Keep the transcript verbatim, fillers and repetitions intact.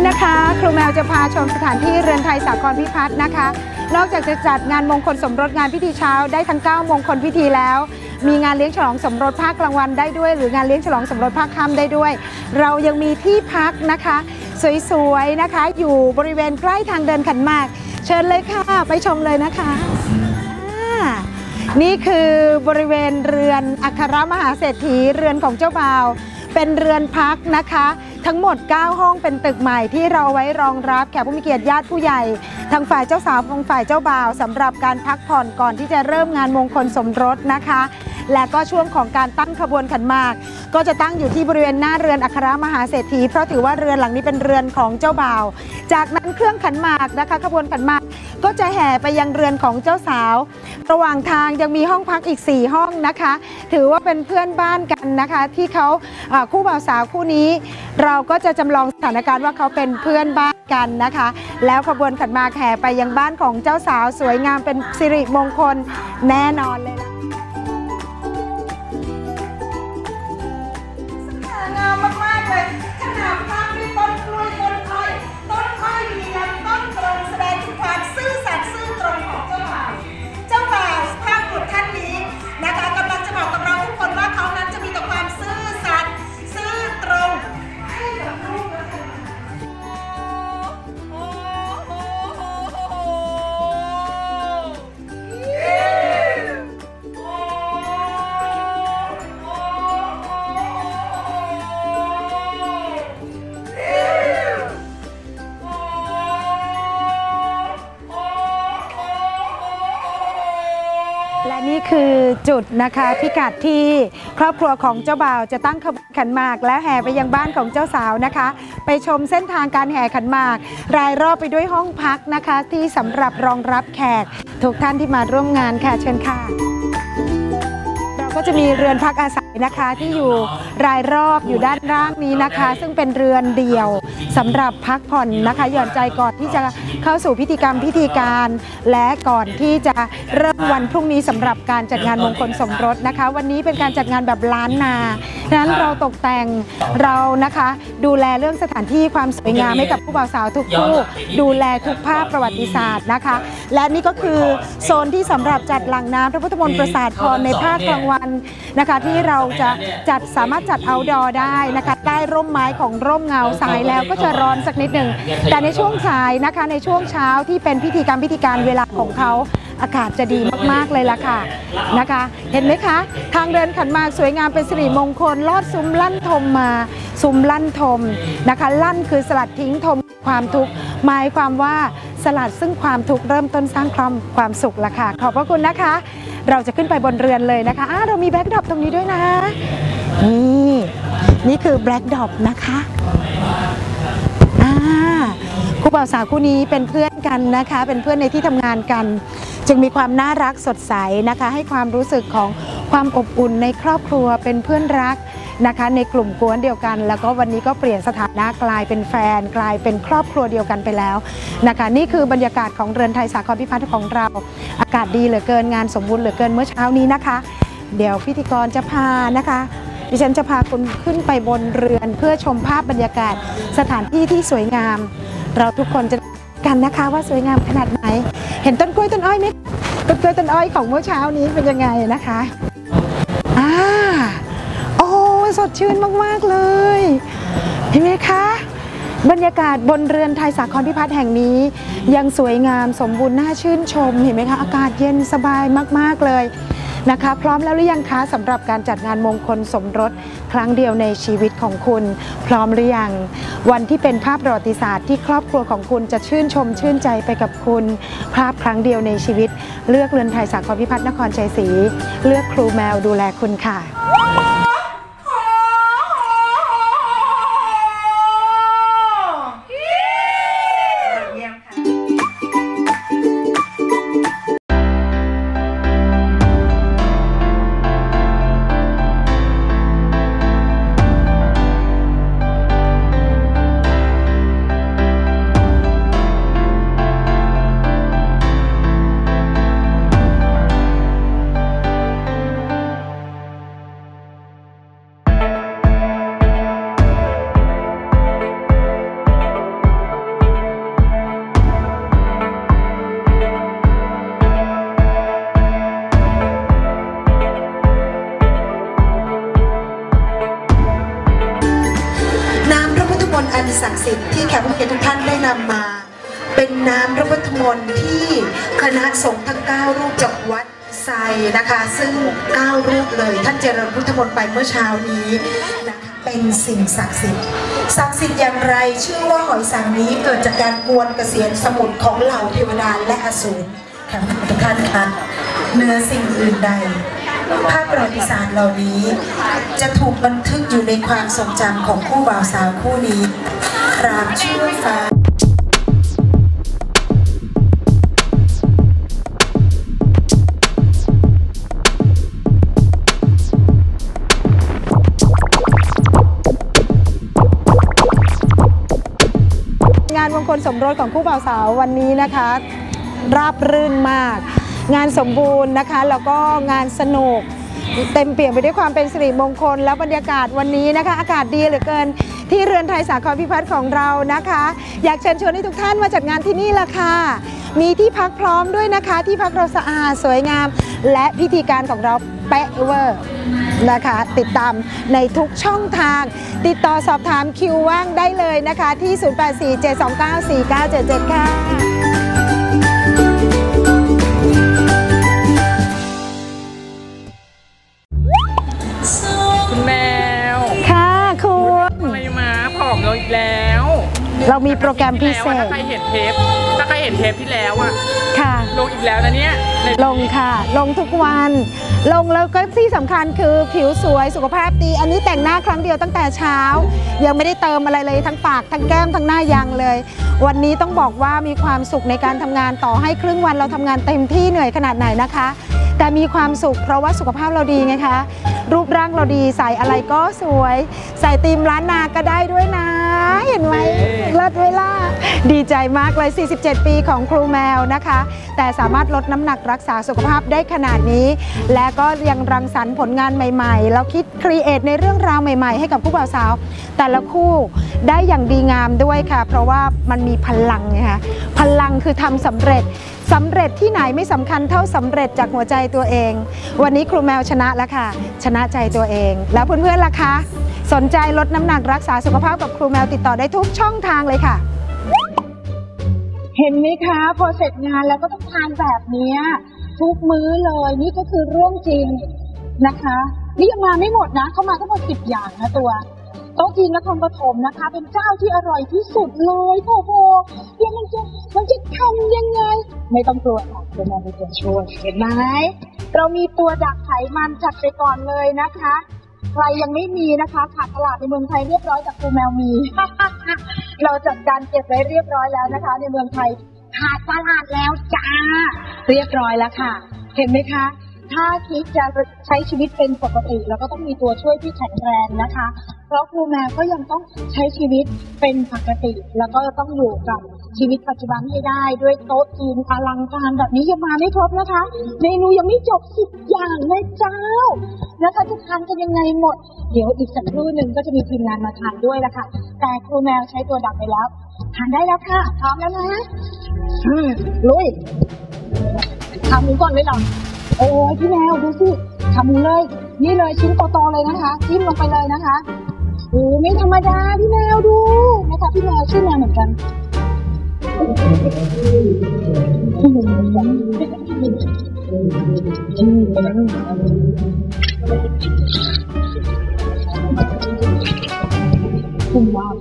นะคะครูแมวจะพาชมสถานที่เรือนไทยสากลพิพัฒน์นะคะนอกจากจะจัดงานมงคลสมรสงานพิธีเช้าได้ทั้งเก้ามงคลพิธีแล้วมีงานเลี้ยงฉลองสมรสภาคกลางวันได้ด้วยหรืองานเลี้ยงฉลองสมรสภาคค่ำได้ด้วยเรายังมีที่พักนะคะสวยๆนะคะอยู่บริเวณใกล้ทางเดินขันหมากเชิญเลยค่ะไปชมเลยนะคะนี่คือบริเวณเรือนอัครมหาเศรษฐีเรือนของเจ้าบ่าวเป็นเรือนพักนะคะทั้งหมดเก้าห้องเป็นตึกใหม่ที่เราไว้รองรับแขกผู้มีเกียรติญาติผู้ใหญ่ทางฝ่ายเจ้าสาวทางฝ่ายเจ้าบ่าวสำหรับการพักผ่อนก่อนที่จะเริ่มงานมงคลสมรสนะคะและก็ช่วงของการตั้งขบวนขันหมากก็จะตั้งอยู่ที่บริเวณหน้าเรือนอัครมหาเศรษฐีเพราะถือว่าเรือนหลังนี้เป็นเรือนของเจ้าบ่าวจากนั้นเครื่องขันหมากนะคะขบวนขันหมากก็จะแห่ไปยังเรือนของเจ้าสาวระหว่างทางยังมีห้องพักอีกสี่ห้องนะคะถือว่าเป็นเพื่อนบ้านกันนะคะที่เขาคู่บ่าวสาวคู่นี้เราก็จะจำลองสถานการณ์ว่าเขาเป็นเพื่อนบ้านกันนะคะแล้วขบวนขันหมากแห่ไปยังบ้านของเจ้าสาวสวยงามเป็นสิริมงคลแน่นอนเลยงามมากๆเลยขนาดตั้งด้วยต้นกล้วยต้นอ้อยต้นอ้อยมีลำต้นตรงแสดงถึงความซื่อสัตย์ซื่อตรงของเจ้าบ่าวเจ้าบ่าวภาพบุตรท่านนี้นะคะกำลังจะบอกกับเราทุกคนว่าเขานั้นจะมีแต่ความซื่อสัตย์ซื่อตรงให้กับลูกนะคะและนี่คือจุดนะคะพิกัดที่ครอบครัวของเจ้าบ่าวจะตั้งขบวนขันหมากและแห่ไปยังบ้านของเจ้าสาวนะคะไปชมเส้นทางการแห่ขันหมากรายรอบไปด้วยห้องพักนะคะที่สำหรับรองรับแขกทุกท่านที่มาร่วมงานค่ะเชิญค่ะก็จะมีเรือนพักอาศัยนะคะที่อยู่รายรอบอยู่ด้านล่างนี้นะคะซึ่งเป็นเรือนเดี่ยวสำหรับพักผ่อนนะคะหย่อนใจก่อนที่จะเข้าสู่พิธีกรรมพิธีการและก่อนที่จะเริ่มวันพรุ่งนี้สำหรับการจัดงานมงคลสมรสนะคะวันนี้เป็นการจัดงานแบบล้านนาดังนั้นเราตกแต่งเรานะคะดูแลเรื่องสถานที่ความสวยงามให้กับผู้บ่าวสาวทุกคู่ดูแลทุกภาพประวัติศาสตร์นะคะและนี่ก็คือโซนที่สำหรับจัดหลังน้ำพระพุทธมนต์ประสาทพรในภาคกลางวันนะคะที่เราจะจัดสามารถจัดเอาท์ดอร์ได้นะคะใต้ร่มไม้ของร่มเงาสายแล้วก็จะร้อนสักนิดหนึ่งแต่ในช่วงสายนะคะในช่วงเช้าที่เป็นพิธีกรรมพิธีการเวลาของเขาอากาศจะดีมากๆเลยล่ะค่ะนะคะเห็นไหมคะทางเดินขันหมากสวยงามเป็นสิริมงคลลอดซุ้มลั่นทมมาซุ้มลั่นทมนะคะลั่นคือสลัดทิ้งทมความทุกข์หมายความว่าสลัดซึ่งความทุกข์เริ่มต้นสร้างความความสุขล่ะค่ะขอบพระคุณนะคะเราจะขึ้นไปบนเรือนเลยนะคะอ่าเรามีแบล็คดรอปตรงนี้ด้วยนะนี่นี่คือแบล็คดรอปนะคะอ่าคู่บ่าวสาวคู่นี้เป็นเพื่อนกันนะคะเป็นเพื่อนในที่ทำงานกันจึงมีความน่ารักสดใสนะคะให้ความรู้สึกของความอบอุ่นในครอบครัวเป็นเพื่อนรักนะคะในกลุ่มกวนเดียวกันแล้วก็วันนี้ก็เปลี่ยนสถานะกลายเป็นแฟนกลายเป็นครอบครัวเดียวกันไปแล้วนะคะนี่คือบรรยากาศของเรือนไทยสากลพิพัฒน์ของเราอากาศดีเหลือเกินงานสมบูรณ์เหลือเกินเมื่อเช้านี้นะคะเดี๋ยวพิธีกรจะพานะคะดิฉันจะพาคุณขึ้นไปบนเรือนเพื่อชมภาพบรรยากาศสถานที่ที่สวยงามเราทุกคนจะกันนะคะว่าสวยงามขนาดไหนเห็นต้นกล้วยต้นอ้อยไหมต้นกล้วยต้นอ้อยของเมื่อเช้านี้เป็นยังไงนะคะอ่าโอ้สดชื่นมากๆเลยเห็นไหมคะบรรยากาศบนเรือนไทยสากลพิพัฒน์แห่งนี้ยังสวยงามสมบูรณ์น่าชื่นชมเห็นไหมคะอากาศเย็นสบายมากๆเลยนะคะพร้อมแล้วหรือยังคะสำหรับการจัดงานมงคลสมรสครั้งเดียวในชีวิตของคุณพร้อมหรือยังวันที่เป็นภาพประวัติศาสตร์ที่ครอบครัวของคุณจะชื่นชมชื่นใจไปกับคุณภาพครั้งเดียวในชีวิตเลือกเรือนไทยสากลพิพัฒน์นครชัยศรีเลือกครูแมวดูแลคุณค่ะมนต์อันศักดิ์สิทธิ์ที่แขกผู้เกียรติทุกท่านได้นำมาเป็นน้ำพระพุทธมนต์ที่คณะสงฆ์ทั้งเก้ารูปจากวัดไซนะคะซึ่งเก้ารูปเลยท่านเจริญพุทธมนต์ไปเมื่อเช้านี้นะคะเป็นสิ่งศักดิ์สิทธิ์ศักดิ์สิทธิ์อย่างไรชื่อว่าหอยสังนี้เกิดจากการกวนเกษียณสมุทรของเหล่าเทวดาและอสูรค่ะทุกท่านคะเนื้อสิ่งอื่นใดภาพประวัติศาสตร์เหล่านี้จะถูกบันทึกอยู่ในความทรงจำของคู่บ่าวสาวคู่นี้รามชื่อฟ้างานมงคลสมรสของคู่บ่าวสาววันนี้นะคะราบรื่นมากงานสมบูรณ์นะคะแล้วก็งานสนุกเต็มเปี่ยมไปด้วยความเป็นสิริมงคลและบรรยากาศวันนี้นะคะอากาศดีเหลือเกินที่เรือนไทยสาครพิพัฒน์ของเรานะคะอยากเชิญชวนให้ทุกท่านมาจัดงานที่นี่ละค่ะมีที่พักพร้อมด้วยนะคะที่พักเราสะอาดสวยงามและพิธีการของเราเป๊ะเวอร์นะคะติดตามในทุกช่องทางติดต่อสอบถามคิวว่างได้เลยนะคะที่ ศูนย์ แปด สี่ เจ็ด สอง เก้า สี่ เก้า เจ็ด เจ็ด ค่ะคุณแมวค่ะคุณทำไมมาผอมลงอีกแล้วเรามีโปรแกรมพิเศษถ้าใครเห็นเทปถ้าใครเห็นเทปที่แล้วอ่ะค่ะลงอีกแล้วนะเนี่ยลงค่ะลงทุกวันลงแล้วก็ที่สำคัญคือผิวสวยสุขภาพดีอันนี้แต่งหน้าครั้งเดียวตั้งแต่เช้ายังไม่ได้เติมอะไรเลยทั้งปากทั้งแก้มทั้งหน้ายังเลยวันนี้ต้องบอกว่ามีความสุขในการทำงานต่อให้ครึ่งวันเราทำงานเต็มที่เหนื่อยขนาดไหนนะคะแต่มีความสุขเพราะว่าสุขภาพเราดีไงคะรูปร่างเราดีใส่อะไรก็สวยใส่ธีมล้านนาก็ได้ด้วยนะเห็นไหมเลิศเวลาดีใจมากเลยสี่สิบเจ็ดปีของครูแมวนะคะแต่สามารถลดน้ำหนักรักษาสุขภาพได้ขนาดนี้และก็ยังรังสรรค์ผลงานใหม่ๆแล้วคิดครีเอทในเรื่องราวใหม่ๆให้กับคู่บ่าวสาวแต่ละคู่ได้อย่างดีงามด้วยค่ะเพราะว่ามันมีพลังไงคะพลังคือทำสำเร็จสำเร็จที่ไหนไม่สำคัญเท่าสำเร็จจากหัวใจตัวเองวันนี้ครูแมวชนะแล้วค่ะชนะใจตัวเองแล้วเพื่อนๆล่ะคะสนใจลดน้ำหนักรักษาสุขภาพกับครูแมวติดต่อได้ทุกช่องทางเลยค่ะเห็นไหมคะพอเสร็จงานแล้วก็ต้องทานแบบนี้ทุกมื้อเลยนี่ก็คือเรื่องจริงนะคะนี่ยังมาไม่หมดนะเข้ามาทั้งหมดสิบอย่างนะตัวโต๊ะจีนนครปฐมนะคะเป็นเจ้าที่อร่อยที่สุดเลยโอ้โหเดี๋ยวมันจะมันจะทำยังไงไม่ต้องกลัวค่ะเดี๋ยวมองไปตัวช่วยเห็นไหมเรามีตัวดักไขมันจัดไปก่อนเลยนะคะใครยังไม่มีนะคะขาดตลาดในเมืองไทยเรียบร้อยจากครูแมวมี เราจัดการเก็บไว้เรียบร้อยแล้วนะคะในเมืองไทยขาดตลาดแล้วจ้าเรียบร้อยแล้วค่ะเห็นไหมคะถ้าคิดจะใช้ชีวิตเป็นปกติเราก็ต้องมีตัวช่วยที่แข็งแรงนะคะเพราะครูแมวก็ยังต้องใช้ชีวิตเป็นปกติแล้วก็ต้องอยู่กับชีวิตปัจจุบันให้ได้ด้วยโต๊ะจีนอลังการแบบนี้ยังมาไม่ครบนะคะเมนูยังไม่จบสิบอย่างเลยเจ้านะคะจะทานกันยังไงหมดเดี๋ยวอีกสักครู่หนึ่งก็จะมีทีมงานมาทานด้วยละค่ะแต่ครูแมวใช้ตัวดักไปแล้วทานได้แล้วค่ะพร้อมแล้วนะอืมลุยทำหมูก่อนเลยเหรอโอ้ยพี่แมวดูสิทำเลยนี่เลยชิ้นโตๆเลยนะคะจิ้มลงไปเลยนะคะโอ้ไม่ธรรมดาพี่แมวดูนะคะพี่แมวชื่อแมวเหมือนกันคุณว้าว